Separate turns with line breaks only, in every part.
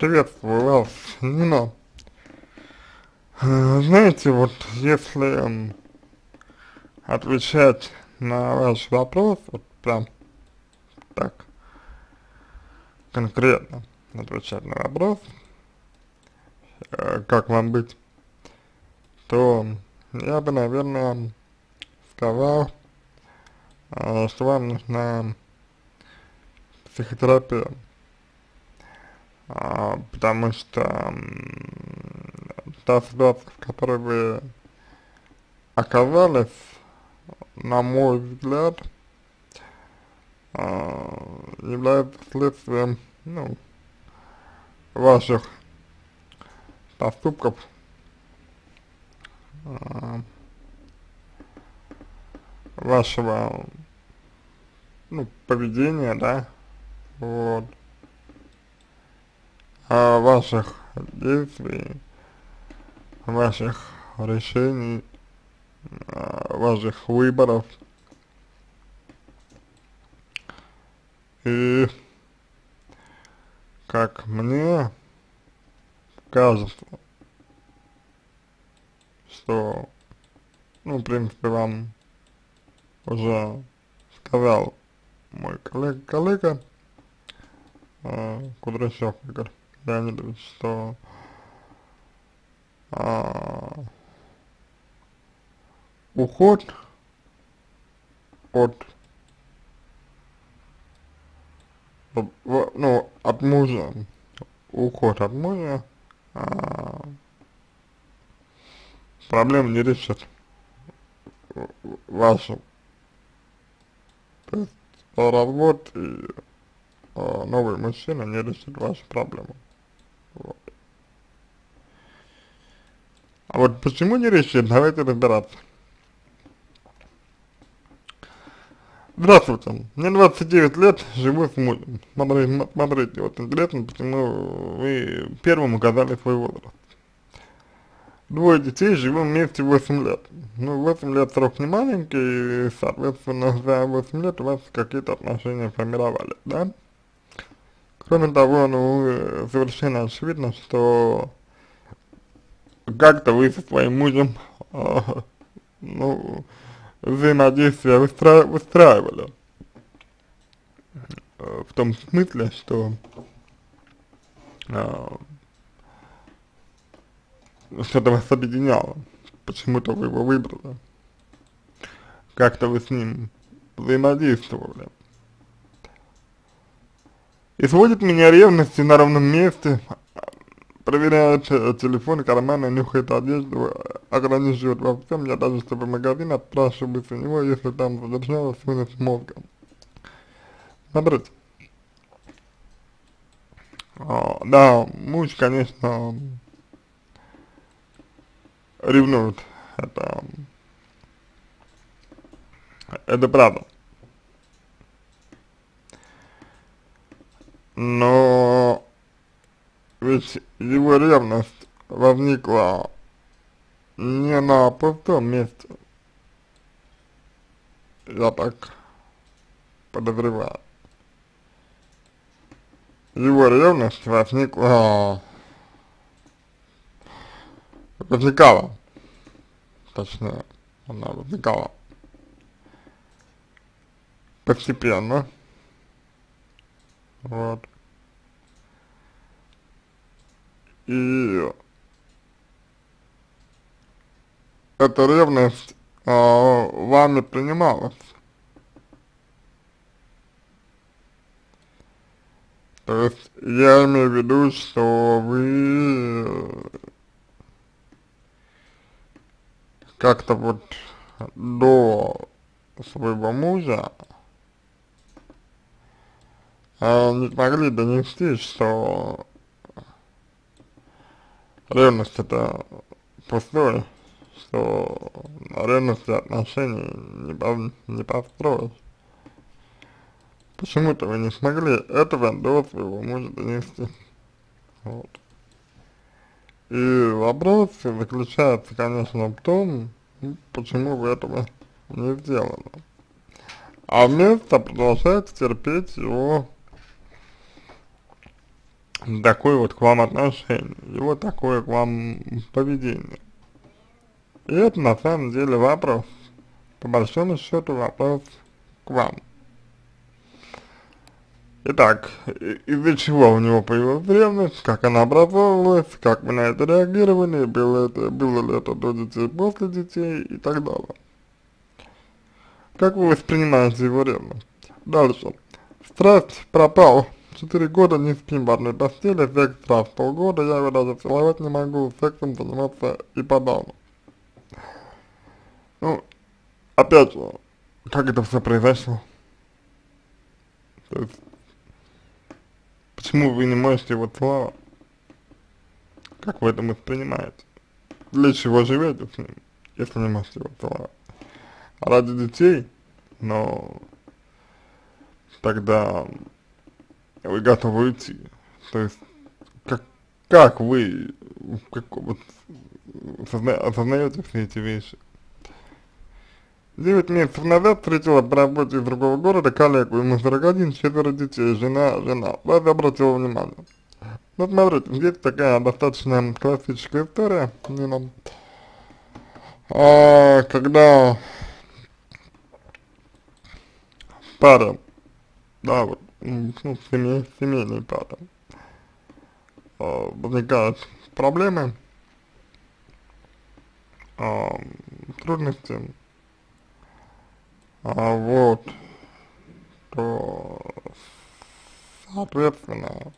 Приветствую вас, Нина. Знаете, вот если отвечать на ваш вопрос, вот прям так конкретно отвечать на вопрос, как вам быть, то я бы, наверное, сказал, что вам нужна психотерапия, потому что та ситуация, в которой вы оказались, на мой взгляд, является следствием, ну, ваших поступков, а, вашего, ну, поведения, да, вот, ваших действий, ваших решений, ваших выборов. И, как мне кажется, что, ну, в принципе, вам уже сказал мой коллега, Кудряшов Игорь Леонидович, что а, уход от, ну, от мужа, уход от мужа проблем не решит вашу, то есть развод и новый мужчина не решит вашу проблему. Вот. А вот почему не решит, давайте разбираться. Здравствуйте, мне 29 лет, живу с мужем. Смотрите, вот интересно, почему вы первым указали свой возраст. Двое детей, живем вместе 8 лет. Ну, 8 лет срок не маленький, и, соответственно, за 8 лет у вас какие-то отношения формировались, да? Кроме того, ну, совершенно очевидно, что как-то вы со своим мужем, ну, взаимодействие выстраивали. В том смысле, что э, что-то вас объединяло, почему-то вы его выбрали, как-то вы с ним взаимодействовали. И сводит меня ревностью на ровном месте, проверяет телефон, карманы, нюхает одежду, ограничивает во всем, я даже что в магазин отпрашиваюсь у него, если там задержалась вынос мозга. Смотрите, да, муж, конечно, ревнует, это, это правда, но ведь его ревность возникла не на пустом месте, я так подозреваю. Его ревность возникала, точнее, она возникала постепенно, вот, и эта ревность вами принималась, то есть я имею в виду, что вы как-то вот до своего мужа не смогли донести, что ревность это пустое, что на ревности отношений не построишь. Почему-то вы не смогли этого до своего мужа донести. Вот. И вопрос заключается, конечно, в том, почему вы этого не сделали. А вместо продолжаете терпеть его такое вот к вам отношение, его такое к вам поведение. И это на самом деле вопрос, по большому счету вопрос к вам. Итак, из-за чего у него появилась ревность, как она образовывалась, как вы на это реагировали, было ли это до детей, после детей и так далее. Как вы воспринимаете его ревность? Дальше. Страсть пропал. 4 года не спим в одной постели, секс раз в полгода, я его даже целовать не могу, сексом заниматься и подавно. Ну, опять же, как это все произошло? То есть, почему вы не можете его целовать? Как вы это воспринимаете? Для чего живете с ним, если не можете его целовать? Ради детей, но тогда вы готовы уйти. То есть, как вы, вот, осознаете все эти вещи? 9 месяцев назад встретила по работе из другого города коллегу, ему 41, 4 детей, жена. Вот я обратил внимание. Ну, смотрите, здесь такая достаточно классическая история, Нина. Когда пара, да, вот, ну, семейные пары, возникают проблемы, трудности, вот, то, соответственно,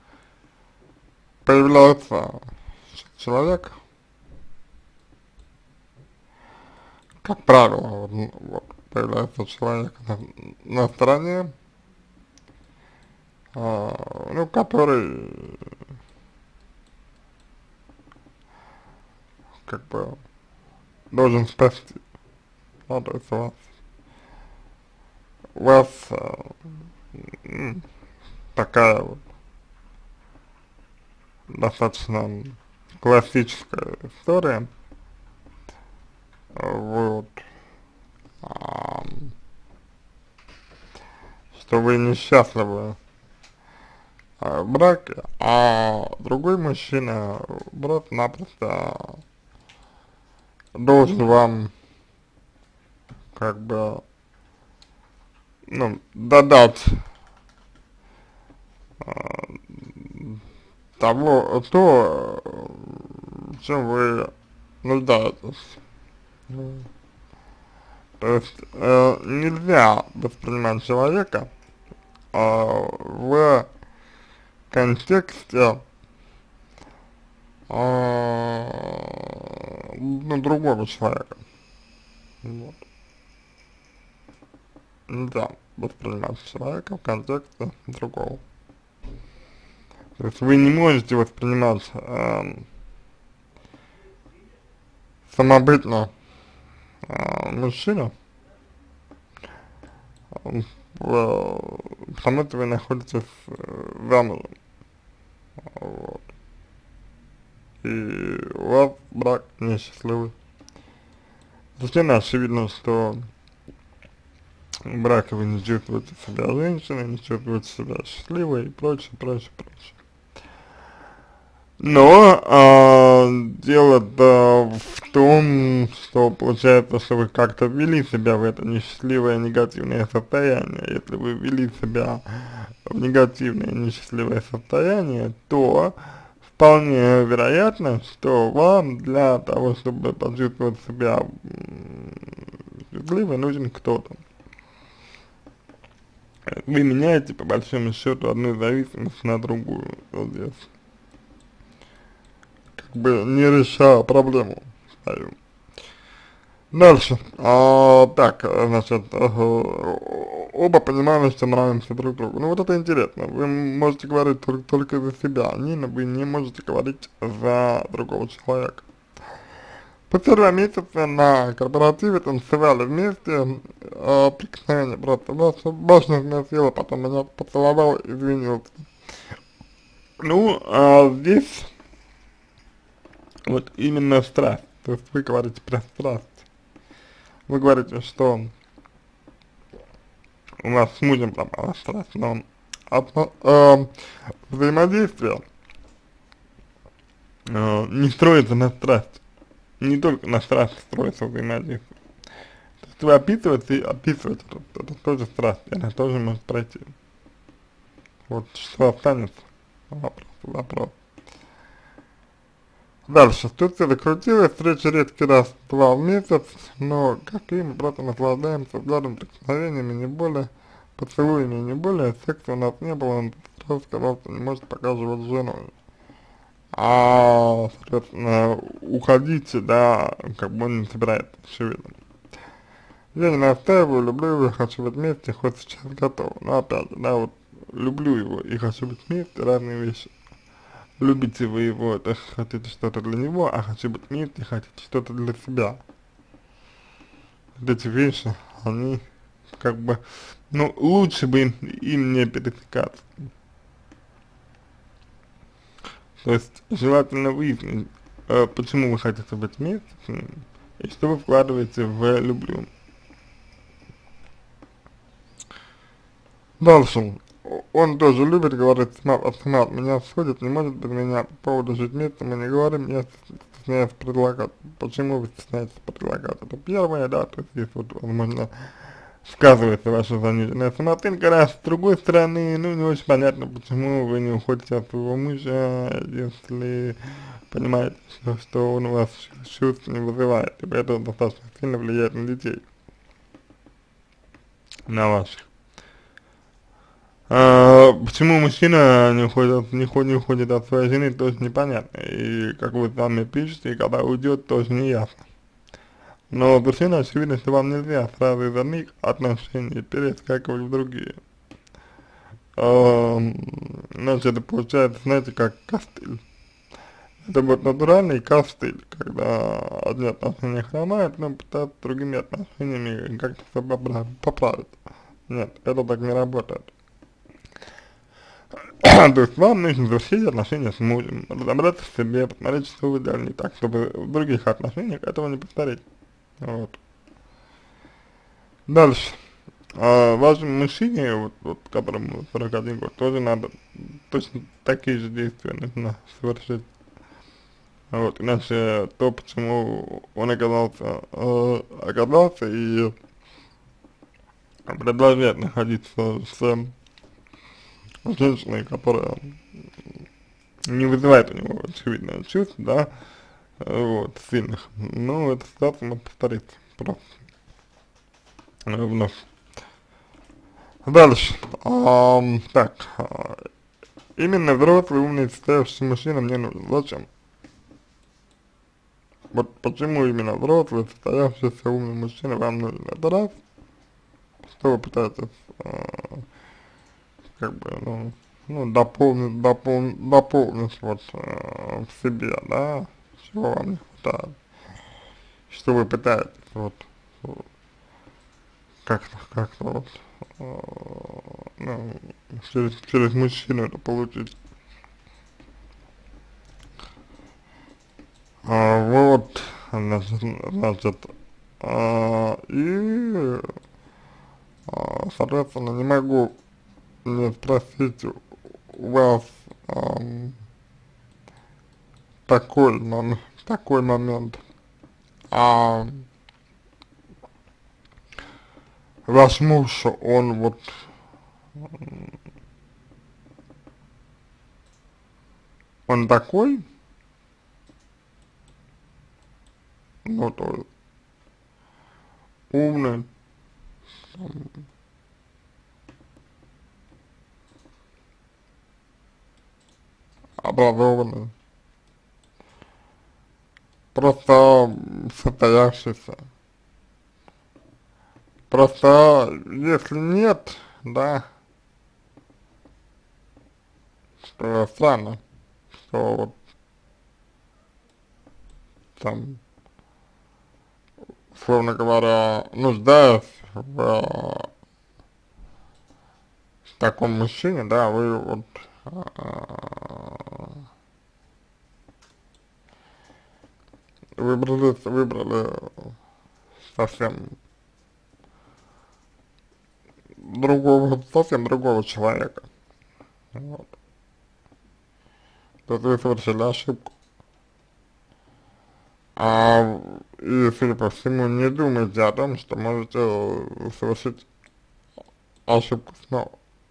появляется человек, как правило, вот, появляется человек на стороне, ну, который, как бы, должен спасти, да, то есть у вас такая вот достаточно классическая история, вот, что вы несчастливы в браке, а другой мужчина просто-напросто должен вам, как бы, ну, додать то, в чем вы нуждаетесь. То есть нельзя воспринимать человека в контексте ну, другого человека. Вот. Нельзя воспринимать человека в контексте другого. То есть вы не можете воспринимать самобытно мужчину, потому что вы находитесь замужем. Вот. И у вас брак несчастливый. Совершенно очевидно, что в браке вы не чувствуете себя женщиной, не чувствуете себя счастливой и прочее, прочее, прочее. Но дело-то в том, что получается, что вы как-то ввели себя в это несчастливое, негативное состояние. Если вы ввели себя в негативное, несчастливое состояние, то вполне вероятно, что вам для того, чтобы почувствовать себя счастливой, нужен кто-то. Вы меняете, по большому счету, одну зависимость на другую, вот здесь. Как бы не решая проблему свою. Дальше. Так, значит, оба понимали, что нравимся друг другу. Ну вот это интересно. Вы можете говорить только за себя, Нина, вы не можете говорить за другого человека. Спустя 2 месяца на корпоративе танцевали вместе, прикосновение просто башню сносило, потом меня поцеловал, извинился. Ну, здесь вот именно страсть, то есть вы говорите про страсть. Вы говорите, что у вас с мужем пропала страсть, но взаимодействие не строится на страсти. Не только на страсти строится взаимодействие. То есть вы описываете, это тоже страсть, и она тоже может пройти. Вот что останется, вопрос. Дальше, тут все закрутилось, встреча редкий раз, два в месяц, но как и мы просто наслаждаемся взглядом, прикосновениями, не более, поцелуями, не более, секса у нас не было, он сразу сказал, что не может пока живет с женой. Соответственно, уходите, да, как бы он не собирается, очевидно. Я не настаиваю, люблю его, хочу быть вместе, хоть сейчас готов. Но опять же, да, вот люблю его и хочу быть вместе, разные вещи. Любите вы его, это хотите что-то для него, а хочу быть вместе, хотите что-то для себя. Вот эти вещи, они как бы, ну, лучше бы им не пересекаться. То есть желательно выяснить, почему вы хотите быть вместе с ним, и что вы вкладываете в «люблю». Дальше. Он тоже любит, говорит, автомат меня сходит, не может без меня по поводу жить вместе, мы не говорим, я стесняюсь предлагать. Почему вы стесняетесь предлагать? Это первое, да, то есть здесь вот, возможно, сказывается ваша заниженная самооценка, раз, с другой стороны, ну, не очень понятно, почему вы не уходите от своего мужа, если понимаете, что он у вас чувств не вызывает, и это достаточно сильно влияет на детей, на ваших. Почему мужчина не уходит от своей жены, тоже непонятно, и как вы сами пишете, и когда уйдет, тоже не ясно. Но совершенно очевидно, что вам нельзя сразу из одних отношений перескакивать в другие. Значит, это получается, знаете, как костыль. Это вот натуральный костыль, когда одни отношения хромают, но пытаются другими отношениями как-то все поправить. Нет, это так не работает. То есть вам нужно завершить отношения с мужем, разобраться в себе, посмотреть, что вы делали не так, чтобы в других отношениях этого не повторить. Вот. Дальше. Вашему мужчине, вот которому 41 год, тоже надо точно такие же действия нужно совершить. Вот, иначе то, почему он оказался и продолжает находиться с женщиной, которая не вызывает у него, очевидно, чувств, да, вот, сильных. Ну, эта ситуация может повториться просто вновь. Дальше. Так, именно взрослый, умный, состоявшийся мужчина мне нужен. Зачем? Вот почему именно взрослый, состоявшийся умный мужчина вам нужен? Это раз, что вы пытаетесь, как бы, ну, дополнить вот в себе, да, чего вам не хватает, что вы пытаетесь вот как-то вот, ну, через мужчину это получить. Вот, значит, и, соответственно, не могу не спросить у вас такой момент. А ваш муж, он вот, он такой, ну, то есть умный, там, образованный, просто состоявшийся. Просто если нет, да, что странно, что вот там, условно говоря, нуждаясь в таком мужчине, да, вы вот выбрали совсем совсем другого человека. то есть вы совершили ошибку. И, судя по всему, не думайте о том, что можете совершить ошибку снова.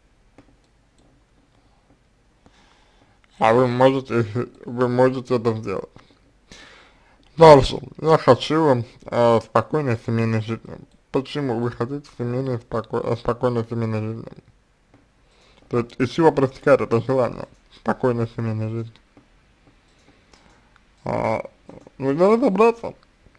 А вы можете это сделать. Дальше. Я хочу спокойной семейной жизни. Почему вы хотите спокойной семейной жизни? То есть из чего проистекает это желание спокойной семейной жизни? Нужно разобраться,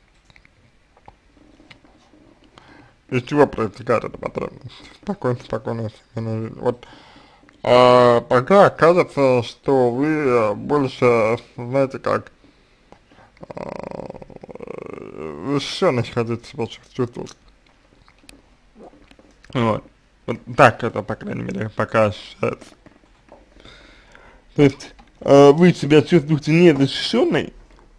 из чего проистекает эта потребность спокойной семейной жизни. Вот пока кажется, что вы больше, знаете как, защищенность хотите себя чувствовать. Вот. Вот так это, по крайней мере, пока ощущается. То есть, вы себя чувствуете незащищенной,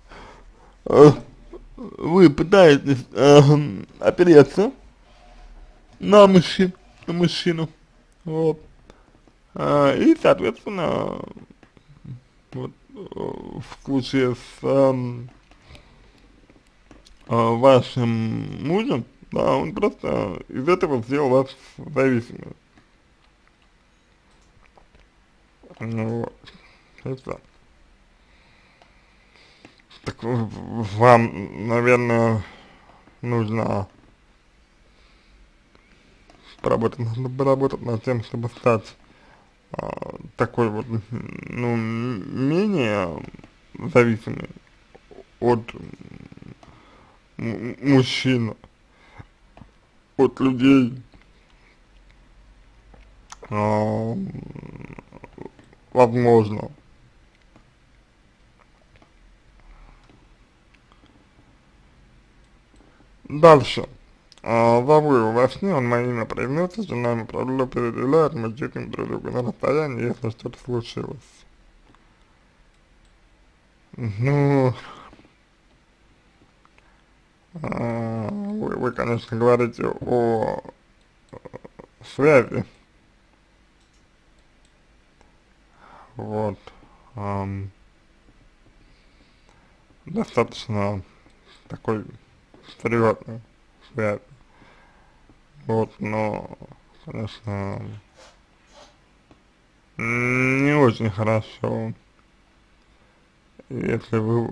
вы пытаетесь опереться на мужчину, вот, и, соответственно, вот, в случае с вашим мужем, да, он просто из этого сделал вас зависимым. Ну вот, это. Так вам, наверное, нужно поработать над тем, чтобы стать такой вот, ну, менее зависимый от мужчин, от людей, возможно. Дальше. Забыл во сне, он мое имя произносит, жена ему правду переделяет, мы читаем друг друга на расстоянии, если что-то случилось. Ну, вы, конечно, говорите о связи, вот, достаточно такой серьезной связи, вот, но, конечно, не очень хорошо, если вы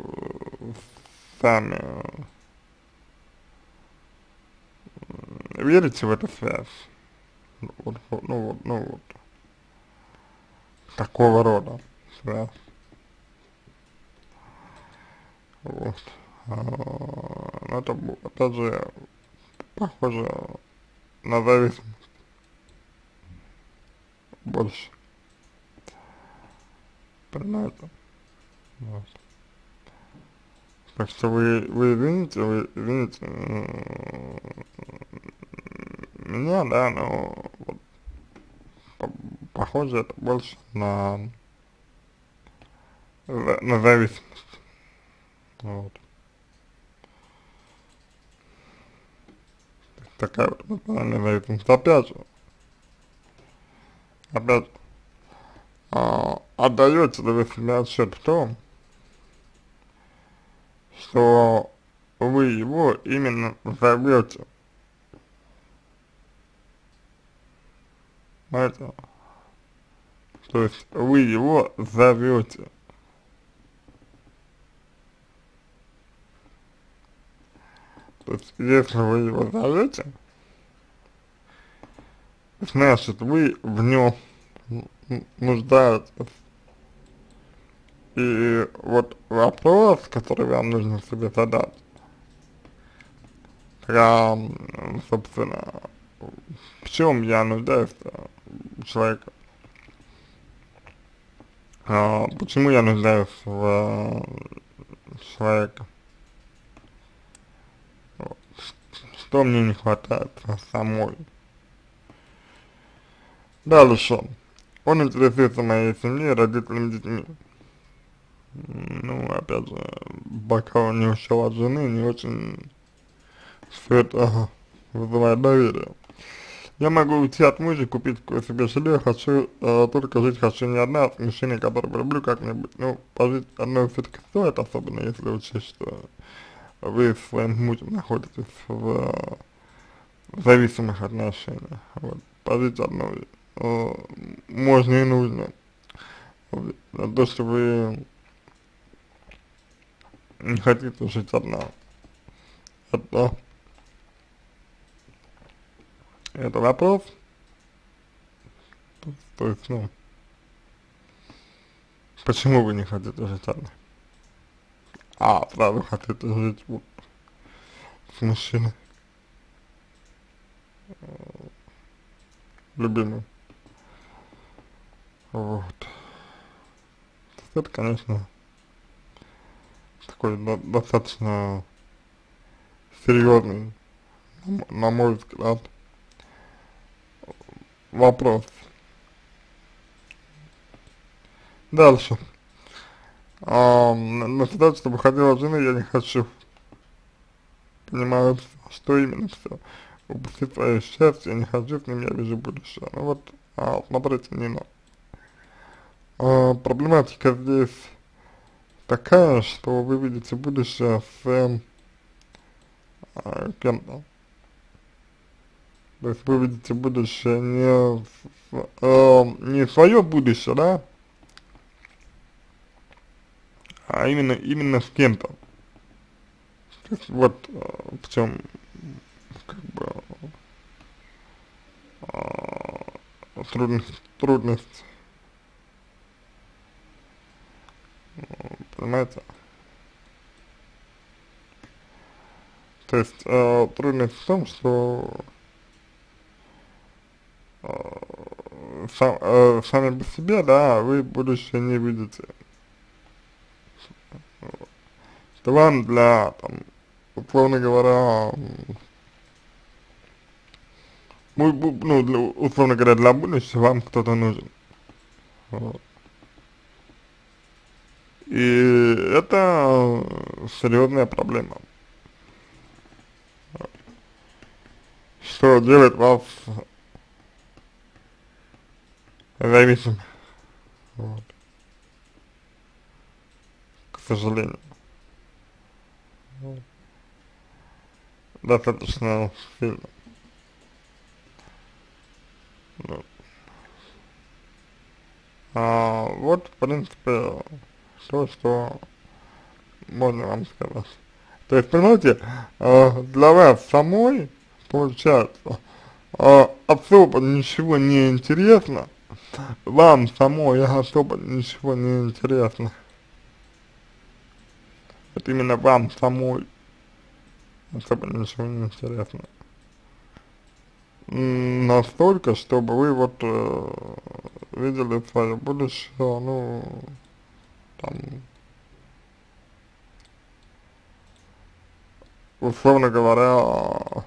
сами верите в эту связь, вот, такого рода связь, вот, это, опять же, похоже на зависимость больше, понимаете, вот. Так что вы извините меня, да, но вот, похоже это больше на зависимость, вот. Такая вот эмоциональная зависимость. Опять же, отдаете ли вы себе отчет в том, что вы его именно зовете, знаете, то есть вы его зовете, то есть если вы его зовете, значит вы в нем нуждаетесь, и вот вопрос, который вам нужно себе задать, прям, собственно, в чем я нуждаюсь у человека, почему я нуждаюсь в человеке, вот, что мне не хватает самой. Дальше. Он интересуется моей семьей, родителями, детьми. Ну, опять же, пока он не ушел от жены, не очень все это вызывает доверие. Я могу уйти от мужа, купить себе жилье, хочу, только жить хочу не одна, с мужчиной, которого люблю как-нибудь. Ну, пожить одной все-таки стоит, особенно если учесть, что вы с своим мужем находитесь в зависимых отношениях. Вот. Пожить одной можно и нужно. Вот. А то, что вы не хотите жить одна, это, это вопрос, то есть, ну, почему вы не хотите жить одна? А сразу хотите жить вот с мужчиной, любимым. Вот. Это, конечно, такой достаточно серьезный, на мой взгляд, вопрос. Дальше. На сказать, что выходила от жены, я не хочу. Понимаю, что именно все. Упустить свое счастье, я не хочу, с ним я вижу будущее. Ну вот, смотрите, Нина. Проблематика здесь такая, что вы видите будущее с кем-то. То есть вы видите будущее не свое будущее, да, а именно с кем-то. То есть вот в чем как бы трудность, понимаете? То есть трудность в том, что сами по себе, да, вы будущее не видите. Что вам для, там, условно говоря, ну, условно говоря, для будущего вам кто-то нужен. Вот. И это серьезная проблема, что делает вас зависимым, вот, к сожалению. Вот. Достаточно сильно. Вот. Вот, в принципе, то, что можно вам сказать. То есть, понимаете, для вас самой, получается, особо ничего не интересно, вам самой особо ничего не интересно. Вот именно вам самой особо ничего не интересно. Настолько, чтобы вы вот видели свое будущее, ну, там, условно говоря,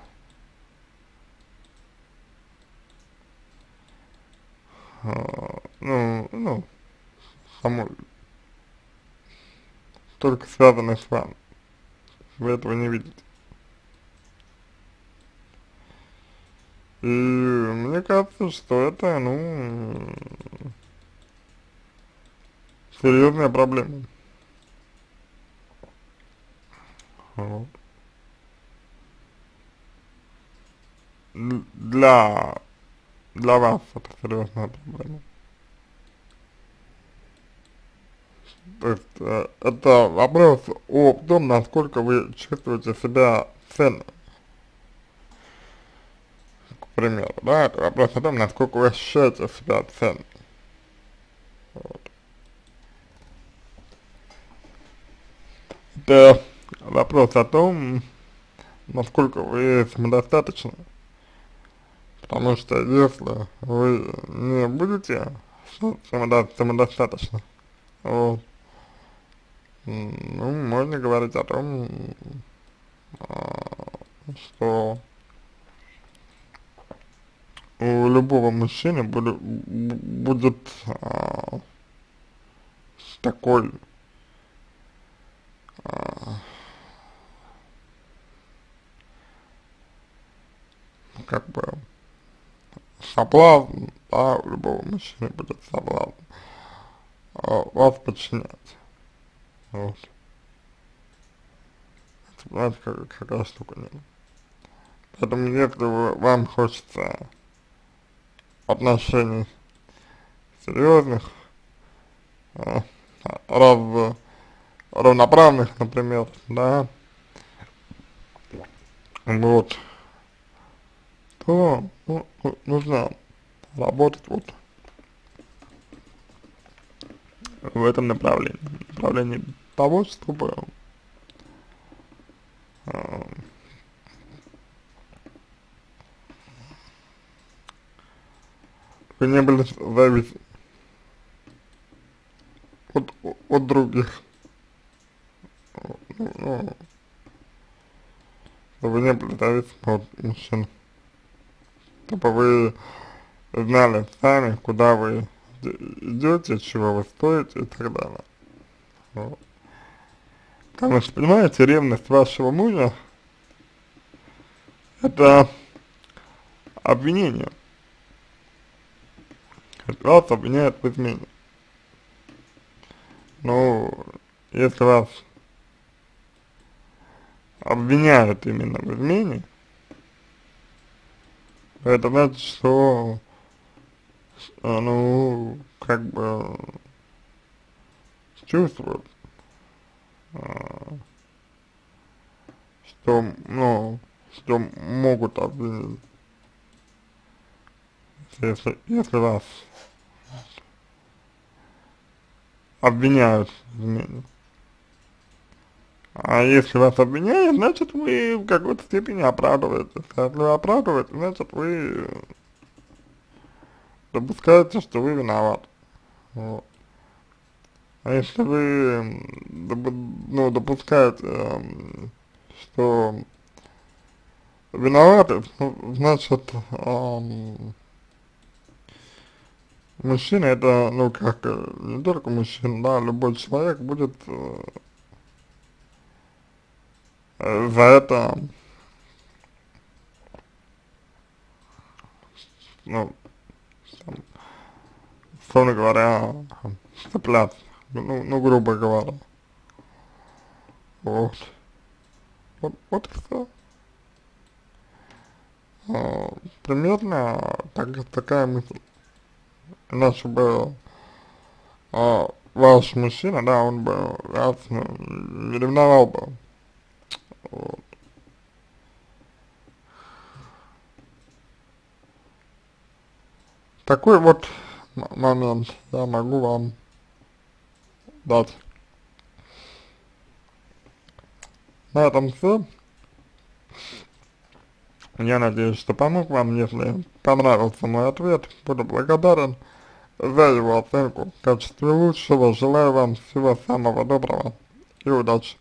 ну, самой, только связанной с вами. Вы этого не видите. И мне кажется, что это, ну, серьезная проблема. Вот. Для, для вас это серьезная проблема. То есть, это вопрос о том, насколько вы чувствуете себя ценным, к примеру, да, это вопрос о том, насколько вы ощущаете себя ценным. Вот. Это вопрос о том, насколько вы самодостаточны, потому что если вы не будете самодостаточны, вот, ну, можно говорить о том, что у любого мужчины будет такой, а, как бы, соблазн, да, у любого мужчины будет соблазн вас подчинять. Вот. Это, понимаете, какая штука, нет. Поэтому если вам хочется отношений серьезных, э, равноправных, например, да, вот, то нужно работать вот в этом направлении того, чтобы э, вы не были зависимы от других, ну, чтобы вы не были зависимы от мужчин, чтобы вы знали сами, куда вы идете, чего вы стоите и так далее. Вот. Потому что, понимаете, ревность вашего мужа — это обвинение. Вас обвиняют в измене. Ну, если вас обвиняют именно в измене, это значит, что, ну, как бы чувствуют, что, ну, что могут обвинить, если вас обвиняют в измене. А если вас обвиняют, значит вы в какой-то степени оправдываетесь. А если вы оправдываете, значит вы допускаете, что вы виноваты. Вот. А если вы, ну, допускаете, что виноваты, ну, значит, мужчина — это, ну, как, не только мужчина, да, любой человек будет за это, ну, там, условно говоря, цепляться, ну, грубо говоря. Вот. Вот и все. Примерно такая мысль. Иначе бы ваш мужчина, да, он бы вас, ну, не ревновал бы. Вот. Такой вот момент я могу вам дать. На этом все. Я надеюсь, что помог вам. Если понравился мой ответ, буду благодарен за его оценку в качестве лучшего. Желаю вам всего самого доброго и удачи.